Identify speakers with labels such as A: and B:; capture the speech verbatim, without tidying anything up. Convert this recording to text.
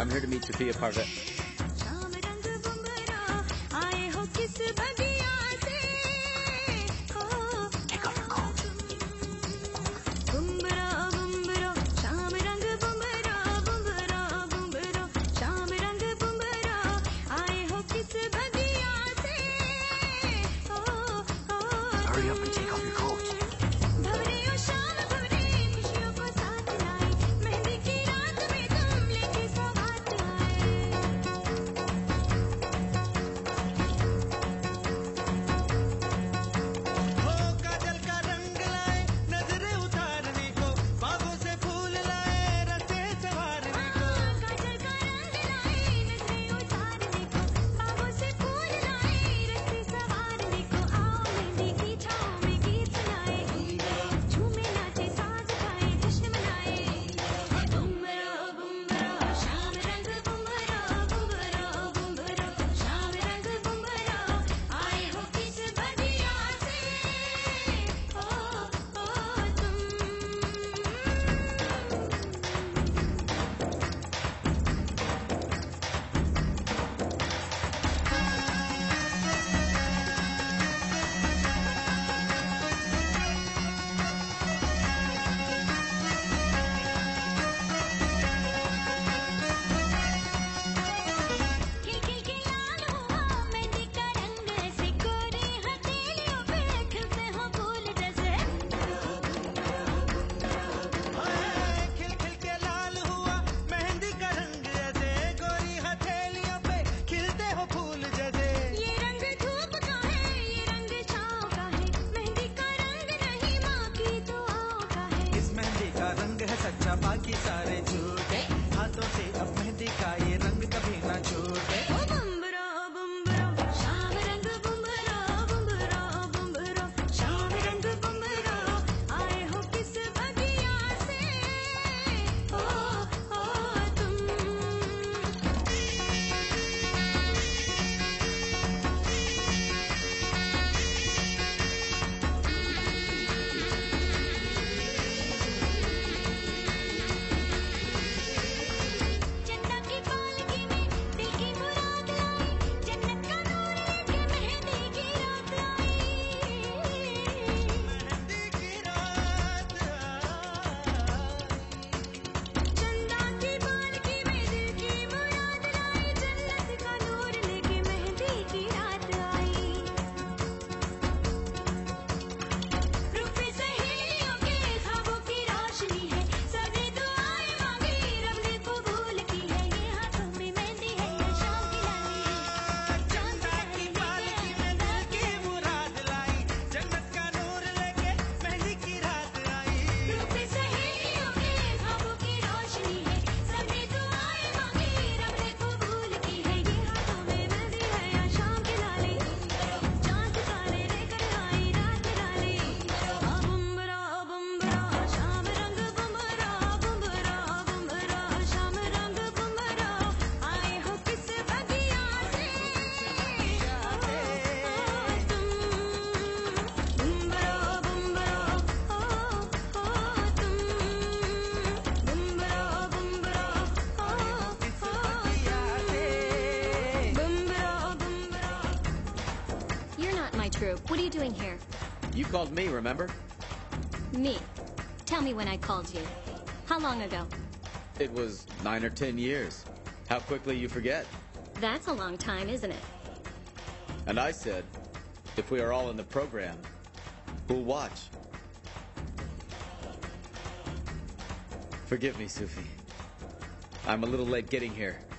A: I'm here to meet Sophia Parvez.
B: Take off your coat. Hurry up and take off your coat.
C: सच्चा बाकी सारे झूठे हाथों से अब मेहंदी का ये रंग कभी ना छूटे
D: What are you doing here?
A: You called me, remember?
D: Me? Tell me when I called you. How long ago?
A: It was nine or ten years. How quickly you forget.
D: That's a long time, isn't it?
A: And I said, if we are all in the program, who'll watch? Forgive me, Sufi. I'm a little late getting here.